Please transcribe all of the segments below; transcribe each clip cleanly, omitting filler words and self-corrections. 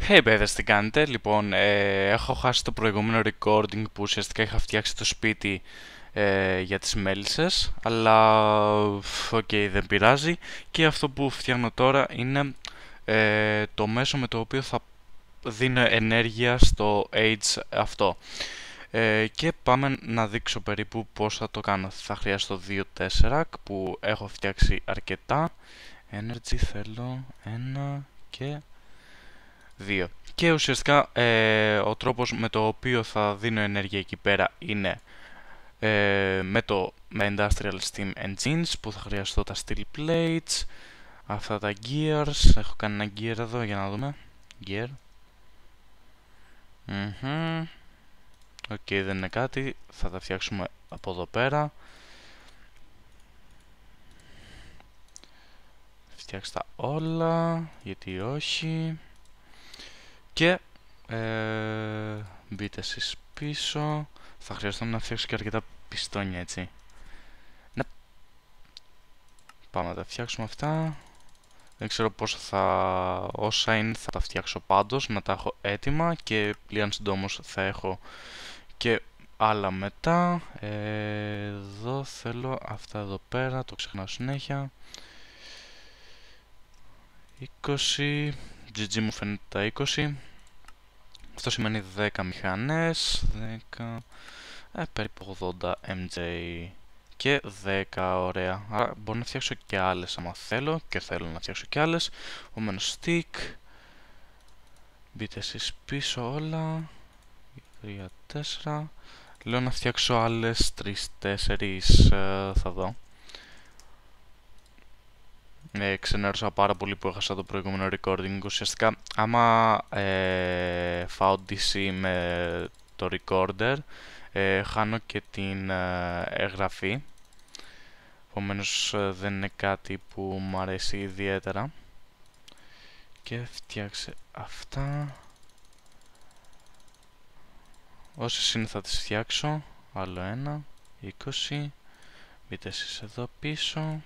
Hey παιδες, τι κάνετε? Λοιπόν, έχω χάσει το προηγούμενο recording που ουσιαστικά είχα φτιάξει το σπίτι για τις μέλισσες, αλλά οκ, δεν πειράζει. Και αυτό που φτιάχνω τώρα είναι το μέσο με το οποίο θα δίνω ενέργεια στο Age αυτό. Και πάμε να δείξω περίπου πώς θα το κάνω. Θα χρειαστώ 2 Tesseract που έχω φτιάξει αρκετά. Energy θέλω ένα και 2. Και ουσιαστικά ο τρόπος με το οποίο θα δίνω ενέργεια εκεί πέρα είναι με Industrial Steam Engines που θα χρειαστώ τα Steel Plates, αυτά τα Gears, έχω κάνει ένα Gear εδώ για να δούμε. Gear. Οκ, δεν είναι κάτι, θα τα φτιάξουμε από εδώ πέρα. Φτιάξτε τα όλα, γιατί όχι. Και μπείτε εσείς πίσω. Θα χρειαστώ να φτιάξω και αρκετά πιστόνια, έτσι. Ναι. Πάμε να τα φτιάξουμε αυτά. Δεν ξέρω πόσο όσα είναι θα τα φτιάξω πάντως, να τα έχω έτοιμα και πλέον συντόμως θα έχω και άλλα μετά. Εδώ θέλω αυτά εδώ πέρα, το ξεχνάω συνέχεια. 20, GG μου φαίνεται τα 20. Αυτό σημαίνει 10 μηχανές, 10, περίπου 80 MJ και 10, ωραία. Άρα μπορώ να φτιάξω και άλλες άμα θέλω και θέλω να φτιάξω και άλλες. Επομένως stick, μπείτε εσείς πίσω όλα, 3, 4. Λέω να φτιάξω άλλες 3-4, θα δω. Ξενέρωσα πάρα πολύ που έχασα το προηγούμενο recording. Ουσιαστικά άμα φάω DC με το recorder χάνω και την εγγραφή. Επομένως δεν είναι κάτι που μου αρέσει ιδιαίτερα. Και φτιάξε αυτά. Όσες είναι θα τις φτιάξω. Άλλο ένα, 20. Μπείτε εσείς εδώ πίσω.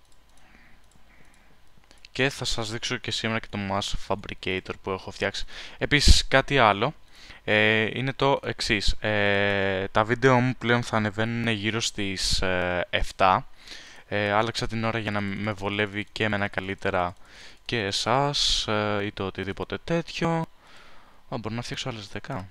Και θα σας δείξω και σήμερα και το Mass Fabricator που έχω φτιάξει. Επίσης κάτι άλλο είναι το εξής. Τα βίντεο μου πλέον θα ανεβαίνουν γύρω στις 7. Άλλαξα την ώρα για να με βολεύει και εμένα καλύτερα και εσάς ή το οτιδήποτε τέτοιο. Μπορώ να φτιάξω άλλες 10.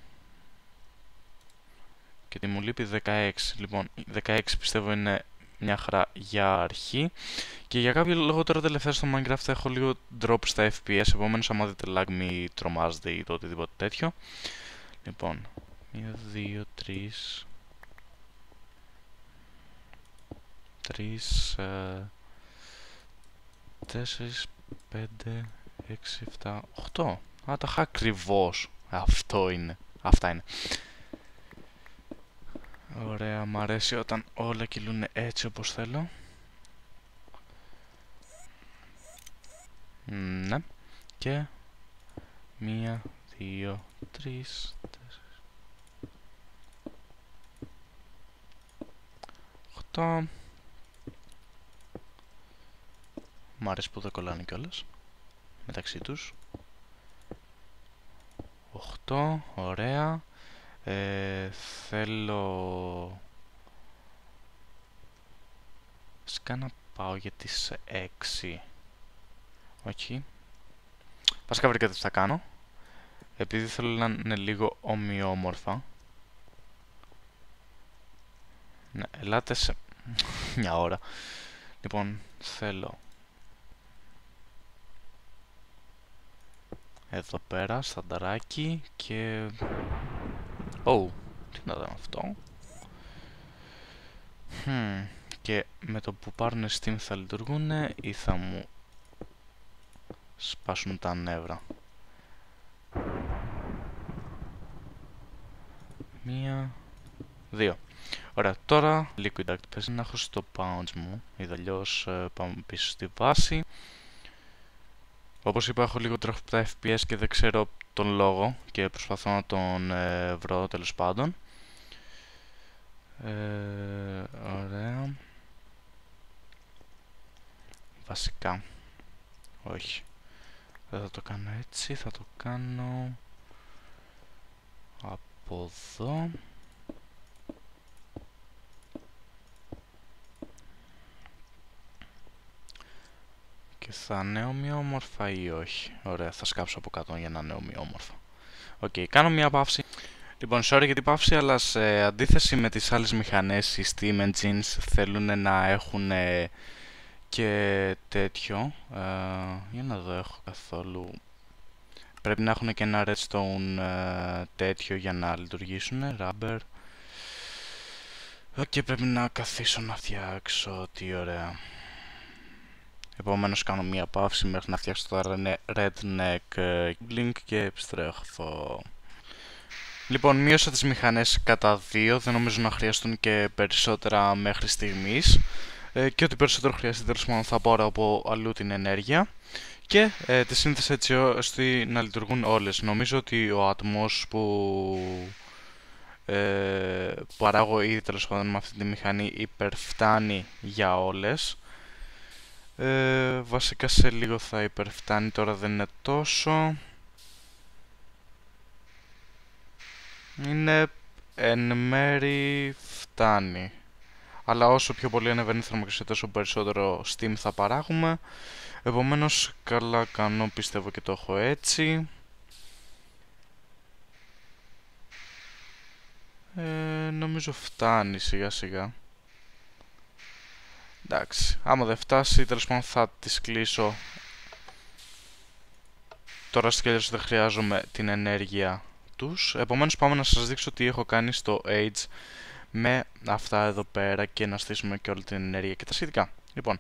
Και τι μου λείπει 16. Λοιπόν, 16 πιστεύω είναι μια χαρά για αρχή. Και για κάποιο λόγο τώρα τελευταία στο Minecraft έχω λίγο drop στα FPS. Επομένως άμα δείτε lag μη τρομάζετε ή το οτιδήποτε τέτοιο. Λοιπόν, 1, 2, 3, 4, 5, 6, 7, 8. Α, τα είχα ακριβώς. Αυτό είναι. Αυτά είναι. Ωραία, μ' αρέσει όταν όλα κυλούν έτσι όπως θέλω. Ναι. Και 1, 2, 3, 4, 8. Μ' αρέσει που δεν κολλάνε κιόλας μεταξύ τους. 8, ωραία. Θέλω σκάνα πάω για τις 6. Όχι. Βασικά βρήκα τι θα κάνω. Επειδή θέλω να είναι λίγο ομοιόμορφα. Ναι, ελάτε σε μια ώρα. Λοιπόν, θέλω εδώ πέρα, στανταράκι και... Oh, τι να δω αυτό. Και με το που πάρουν Steam θα λειτουργούν ή θα μου σπάσουν τα νεύρα. 1, 2. Ωραία, τώρα Liquid Act παίζει να έχω στο pounds μου, ή αλλιώς πάμε πίσω στη βάση. Όπως είπα έχω λίγο τρέχοντα FPS και δεν ξέρω τον λόγο και προσπαθώ να τον βρω τέλος πάντων. Ωραία. Βασικά όχι. Δεν θα το κάνω έτσι, θα το κάνω από εδώ. Και θα είναι ομοιόμορφα ή όχι? Ωραία, θα σκάψω από κάτω για να είναι ομοιόμορφα. Οκ, κάνω μια παύση. Λοιπόν, sorry για την παύση, αλλά σε αντίθεση με τις άλλες μηχανές, οι Steam Engines θέλουν να έχουν και τέτοιο. Για να δω, έχω καθόλου... Πρέπει να έχουν και ένα redstone τέτοιο για να λειτουργήσουν. Rubber. Και πρέπει να καθίσω να φτιάξω. Τι ωραία. Επομένως κάνω μία παύση μέχρι να φτιάξω το redneck blink και επιστρέφω. Λοιπόν, μείωσα τις μηχανές κατά 2, δεν νομίζω να χρειαστούν και περισσότερα μέχρι στιγμής. Και ό,τι περισσότερο χρειαστεί, τέλος πάντων, θα πάρω από αλλού την ενέργεια. Και τη σύνθεση έτσι ώστε να λειτουργούν όλες. Νομίζω ότι ο ατμός που παράγω ήδη, τέλος πάντων, με αυτή τη μηχανή υπερφτάνει για όλες. Βασικά σε λίγο θα υπερφτάνει, τώρα δεν είναι τόσο. Είναι εν μέρη φτάνει. Αλλά όσο πιο πολύ ανεβαίνει η θερμοκρασία, τόσο περισσότερο steam θα παράγουμε. Επομένως, καλά κάνω, πιστεύω, και το έχω έτσι. Νομίζω φτάνει σιγά σιγά. Εντάξει, άμα δεν φτάσει, τέλος πάντων θα τις κλείσω. Τώρα σκέλος δεν χρειάζομαι την ενέργεια τους. Επομένως πάμε να σας δείξω τι έχω κάνει στο Age με αυτά εδώ πέρα και να στήσουμε και όλη την ενέργεια και τα σχετικά. Λοιπόν,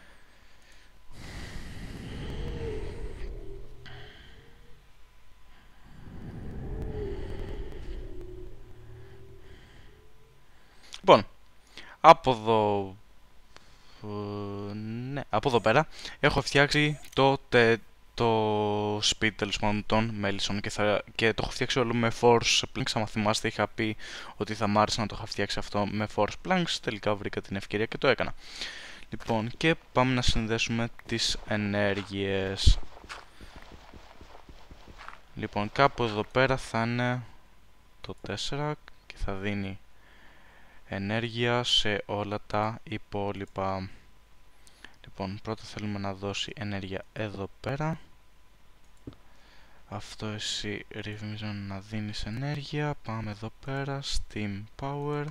από εδώ, ναι, από εδώ πέρα έχω φτιάξει το speed, τέλος πάντων, των μέλισσων και το έχω φτιάξει όλο με force planks. Αν θυμάστε, είχα πει ότι θα μ' άρεσε να το είχα φτιάξει αυτό με force planks. Τελικά βρήκα την ευκαιρία και το έκανα. Λοιπόν, και πάμε να συνδέσουμε τις ενέργειες. Λοιπόν, κάπου εδώ πέρα θα είναι το 4 και θα δίνει ενέργεια σε όλα τα υπόλοιπα. Λοιπόν, πρώτα θέλουμε να δώσει ενέργεια εδώ πέρα. Αυτό εσύ ρυθμίζω να δίνεις ενέργεια. Πάμε εδώ πέρα, Steam Power.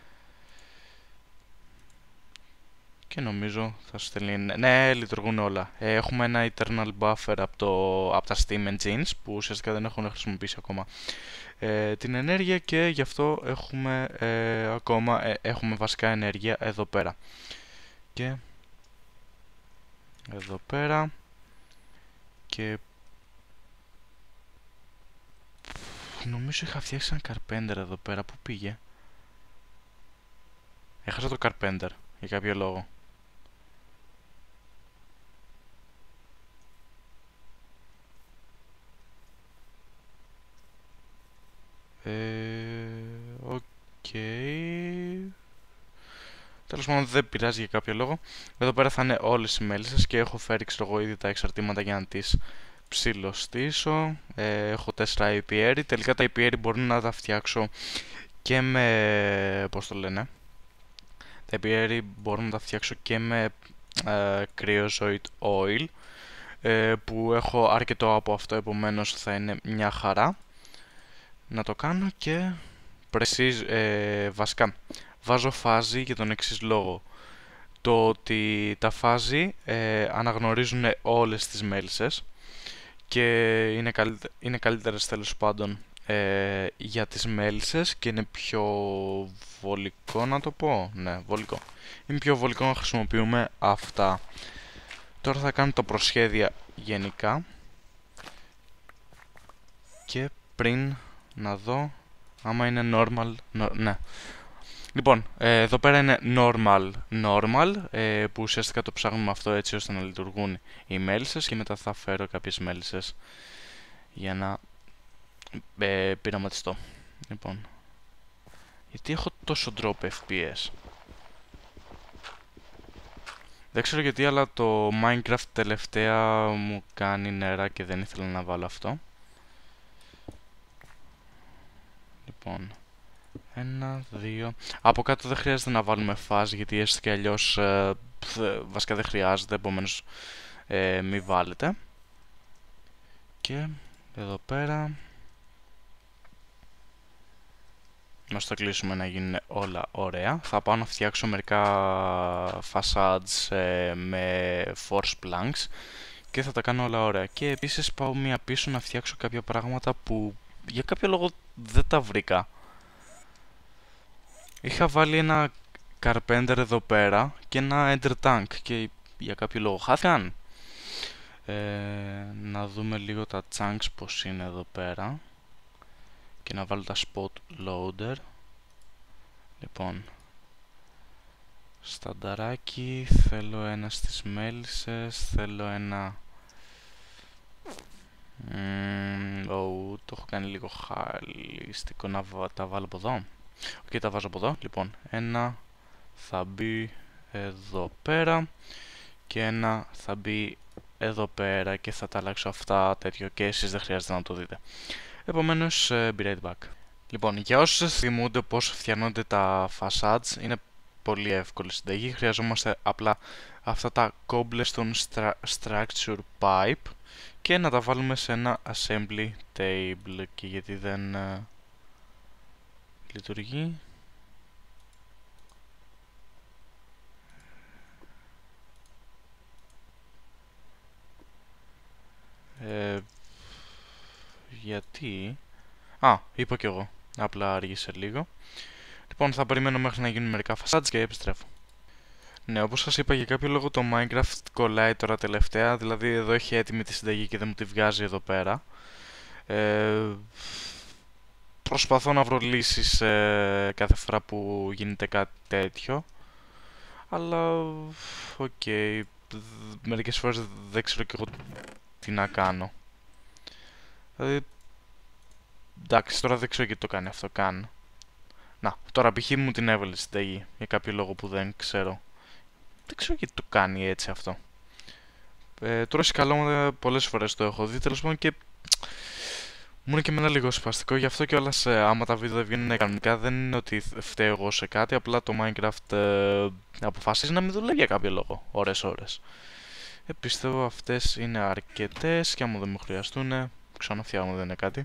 Και νομίζω θα σου στέλνει... Ναι, λειτουργούν όλα. Έχουμε ένα Eternal Buffer από τα Steam Engines που ουσιαστικά δεν έχουν χρησιμοποιήσει ακόμα την ενέργεια και γι' αυτό έχουμε έχουμε βασικά ενέργεια εδώ πέρα. Και εδώ πέρα και νομίζω είχα φτιάξει ένα Carpenter εδώ πέρα. Πού πήγε? Έχασα το Carpenter για κάποιο λόγο. Οκ. Τέλος πάντων, δεν πειράζει για κάποιο λόγο. Εδώ πέρα θα είναι όλες οι μέλισσες και έχω φέρει, ξέρω εγώ, ήδη τα εξαρτήματα για να τις ψιλοστήσω. Έχω 4 apiary. Τελικά τα apiary μπορούν να τα φτιάξω και με... πώς το λένε? Τα apiary μπορούν να τα φτιάξω και με Creosote Oil, που έχω αρκετό από αυτό, επομένως θα είναι μια χαρά να το κάνω. Και βασικά βάζω φάζι για τον εξής λόγο. Το ότι τα φάζι αναγνωρίζουν όλες τις μέλισσες και είναι καλύτερες, τέλος πάντων, για τις μέλισσες και είναι πιο βολικό, να το πω. Ναι, βολικό. Είναι πιο βολικό να χρησιμοποιούμε αυτά. Τώρα θα κάνω το προσχέδια γενικά και πριν να δω άμα είναι normal, ναι. Λοιπόν, εδώ πέρα είναι normal, που ουσιαστικά το ψάχνουμε αυτό έτσι ώστε να λειτουργούν οι μέλισσες και μετά θα φέρω κάποιες μέλισσες για να πειραματιστώ. Λοιπόν, γιατί έχω τόσο drop FPS? Δεν ξέρω γιατί, αλλά το Minecraft τελευταία μου κάνει νερά και δεν ήθελα να βάλω αυτό. Λοιπόν, 1, 2. Από κάτω δεν χρειάζεται να βάλουμε φάση, γιατί έστω και αλλιώς βασικά δεν χρειάζεται, επομένως μη βάλετε. Και εδώ πέρα μας το κλείσουμε να γίνουν όλα ωραία. Θα πάω να φτιάξω μερικά facades με force planks και θα τα κάνω όλα ωραία. Και επίσης πάω μία πίσω να φτιάξω κάποια πράγματα που για κάποιο λόγο δεν τα βρήκα. Είχα βάλει ένα carpenter εδώ πέρα και ένα ender tank και για κάποιο λόγο χάθηκαν. Να δούμε λίγο τα chunks πως είναι εδώ πέρα και να βάλω τα spot loader. Λοιπόν, στανταράκι, θέλω ένα στις μέλισσες, θέλω ένα... το έχω κάνει λίγο χαλιστικό να τα βάλω από εδώ. Οκ, τα βάζω από εδώ. Λοιπόν, ένα θα μπει εδώ πέρα και ένα θα μπει εδώ πέρα και θα τα αλλάξω αυτά τέτοιο και εσείς δεν χρειάζεται να το δείτε. Επομένως, be right back. Λοιπόν, για όσους θυμούνται πώς φτιανώνται τα facades, είναι πολύ εύκολη συνταγή. Χρειαζόμαστε απλά αυτά τα cobblestone structure pipe και να τα βάλουμε σε ένα assembly table. Και γιατί δεν λειτουργεί... γιατί... είπα κι εγώ. Απλά άργησε λίγο. Λοιπόν, θα περιμένω μέχρι να γίνουν μερικά facades και επιστρέφω. Ναι, όπως σας είπα, για κάποιο λόγο το Minecraft κολλάει τώρα τελευταία. Δηλαδή εδώ έχει έτοιμη τη συνταγή και δεν μου τη βγάζει εδώ πέρα. Προσπαθώ να βρω λύσεις κάθε φορά που γίνεται κάτι τέτοιο. Αλλά, οκ, μερικές φορές δεν ξέρω κι εγώ τι να κάνω. Δηλαδή, εντάξει, τώρα δεν ξέρω γιατί το κάνει αυτό καν. Να, τώρα π.χ. μου την έβαλε στη συνταγή για κάποιο λόγο που δεν ξέρω. Δεν ξέρω γιατί το κάνει έτσι αυτό. Τώρα σκαλώ πολλές φορές το έχω δει, τέλος πάντων, και μου είναι και εμένα λίγο σπαστικό. Γι' αυτό κιόλας άμα τα βίντεο δεν βγαίνουν κανονικά, δεν είναι ότι φταίω εγώ σε κάτι. Απλά το Minecraft αποφασίζει να μην δουλεύει για κάποιο λόγο ώρες. Πιστεύω αυτές είναι αρκετές και άμα δεν μου χρειαστούν, ξαναφτιάχνω, δεν είναι κάτι.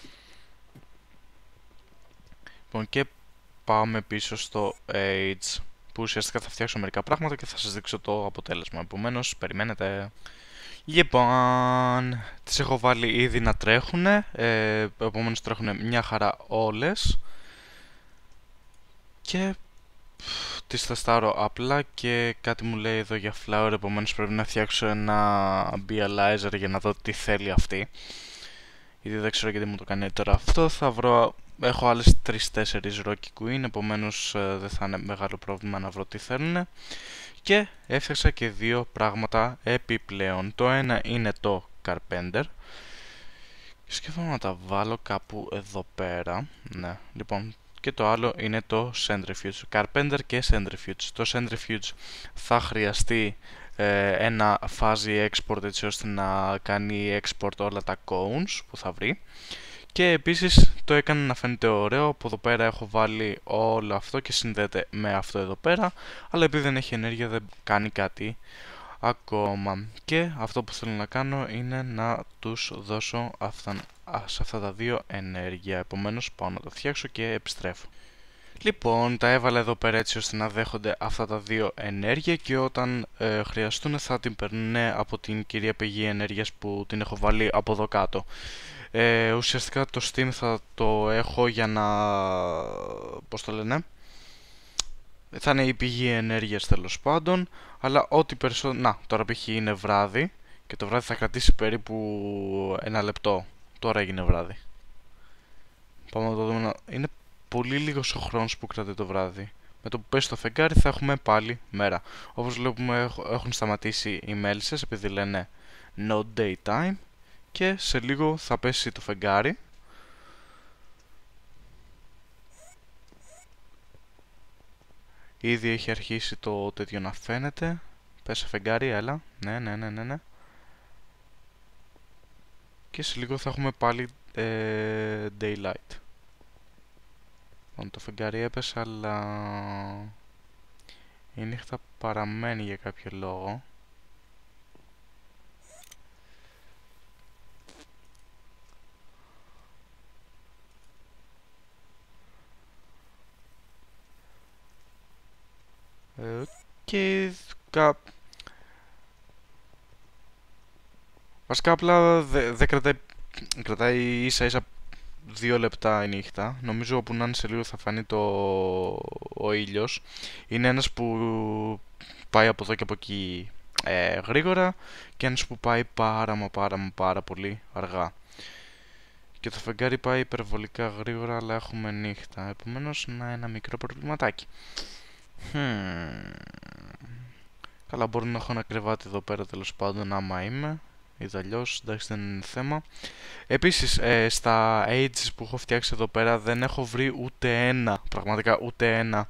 Λοιπόν, και πάμε πίσω στο Age, που ουσιαστικά θα φτιάξω μερικά πράγματα και θα σας δείξω το αποτέλεσμα. Επομένως, περιμένετε. Λοιπόν, τις έχω βάλει ήδη να τρέχουν, επομένως τρέχουν μια χαρά όλες. Και τις τεστάρω απλά και κάτι μου λέει εδώ για flower, επομένως πρέπει να φτιάξω ένα Bealizer για να δω τι θέλει αυτή. Γιατί δεν ξέρω γιατί μου το κάνει τώρα αυτό. Θα βρω... Έχω άλλες 3-4 Rocky Queen, επομένως δεν θα είναι μεγάλο πρόβλημα να βρω τι θέλουν. Και έφτιαξα και δύο πράγματα επιπλέον. Το ένα είναι το Carpenter. Σκέφτομαι να τα βάλω κάπου εδώ πέρα. Ναι, λοιπόν. Και το άλλο είναι το Centrifuge. Carpenter και Centrifuge. Το Centrifuge θα χρειαστεί ένα fuzzy export έτσι ώστε να κάνει export όλα τα cones που θα βρει. Και επίσης το έκανε να φαίνεται ωραίο. Από εδώ πέρα έχω βάλει όλο αυτό και συνδέεται με αυτό εδώ πέρα. Αλλά επειδή δεν έχει ενέργεια δεν κάνει κάτι ακόμα. Και αυτό που θέλω να κάνω είναι να τους δώσω σε αυτά τα δύο ενέργεια. Επομένως πάω να το φτιάξω και επιστρέφω. Λοιπόν, τα έβαλα εδώ πέρα έτσι ώστε να δέχονται αυτά τα δύο ενέργεια και όταν χρειαστούν θα την παίρνουν από την κυρία πηγή ενέργειας που την έχω βάλει από εδώ κάτω. Ουσιαστικά το Steam θα το έχω για να... πώς το λένε? Θα είναι η πηγή ενέργειας τέλος πάντων, αλλά ό,τι περισσότερο... Να, τώρα π.χ. είναι βράδυ και το βράδυ θα κρατήσει περίπου 1 λεπτό. Τώρα έγινε βράδυ. Πάμε να το δούμε. Είναι πολύ λίγος ο χρόνος που κρατάει το βράδυ. Με το που πέσει το φεγγάρι θα έχουμε πάλι μέρα. Όπως βλέπουμε έχουν σταματήσει οι μέλισσες επειδή λένε no daytime και σε λίγο θα πέσει το φεγγάρι. Ήδη έχει αρχίσει το τέτοιο να φαίνεται Πες φεγγάρι, έλα. Ναι. Και σε λίγο θα έχουμε πάλι daylight. Λοιπόν, το φεγγάρι έπεσε, αλλά η νύχτα παραμένει για κάποιο λόγο. Και βασικά απλά δεν κρατάει ίσα ίσα 2 λεπτά η νύχτα. Νομίζω όπου να είναι σε λίγο θα φανεί ο ήλιος. Είναι ένας που πάει από εδώ και από εκεί γρήγορα και ένας που πάει πάρα πολύ αργά. Και το φεγγάρι πάει υπερβολικά γρήγορα, αλλά έχουμε νύχτα. Επομένως, ένα μικρό προβληματάκι. Καλά, μπορεί να έχω ένα κρεβάτι εδώ πέρα τέλος πάντων, άμα είμαι. Ή αλλιώς, εντάξει, δεν είναι θέμα. Επίσης, στα ages που έχω φτιάξει εδώ πέρα δεν έχω βρει ούτε ένα, πραγματικά ούτε ένα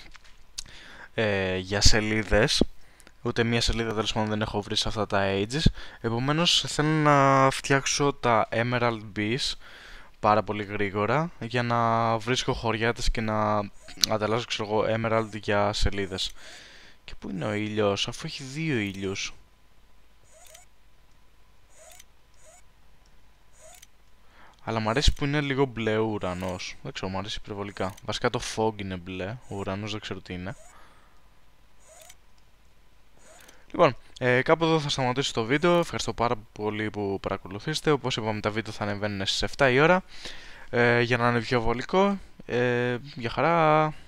για σελίδες. Ούτε μία σελίδα τέλος πάντων δεν έχω βρει σε αυτά τα ages. Επομένως, θέλω να φτιάξω τα Emerald Bees πάρα πολύ γρήγορα για να βρίσκω χωριάτες και να ανταλλάσσω, ξέρω εγώ, Emerald για σελίδες. Και πού είναι ο ήλιος, αφού έχει 2 ήλιους? Αλλά μου αρέσει που είναι λίγο μπλε ο ουρανός. Δεν ξέρω, μου αρέσει υπερβολικά. Βασικά το fog είναι μπλε, ο ουρανός δεν ξέρω τι είναι. Λοιπόν, κάπου εδώ θα σταματήσω το βίντεο. Ευχαριστώ πάρα πολύ που παρακολουθήσετε. Όπως είπαμε, τα βίντεο θα ανεβαίνουν στις 7 η ώρα για να είναι πιο βολικό. Για χαρά!